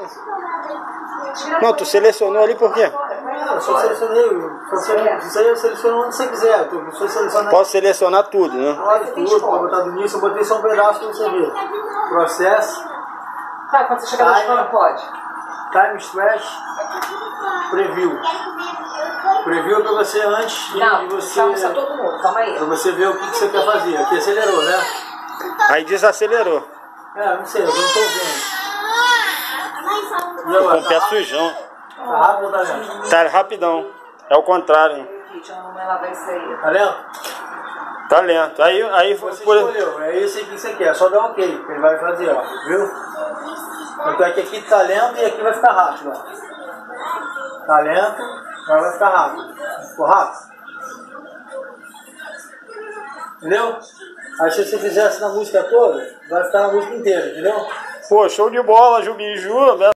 Não, tu selecionou ali por quê? Eu só selecionei. Isso aí eu seleciono onde você quiser. Posso selecionar tudo, né? Pode tudo, pode botar do início. Eu botei só um pedaço pra você ver. Processo. Tá, quando você chegar na escola, pode. Time stretch. Preview. Preview é pra você antes de você. Calma, todo mundo, calma aí. Pra você ver o que você quer fazer. Aqui acelerou, né? Aí desacelerou. Não sei, eu não tô vendo. Tô com o pé sujão. Tá rápido ou tá lento? Tá rapidão. É o contrário. Ela vai sair. Tá lento? Tá lento. Aí Você escolheu, é esse aqui que você quer, só dá um ok, que ele vai fazer, ó, viu? Então é que aqui tá lento e aqui vai ficar rápido, ó. Tá lento, agora vai ficar rápido. Ficou rápido? Entendeu? Aí se você fizesse na música toda, vai ficar na música inteira, entendeu? Pô, show de bola, Jubiju.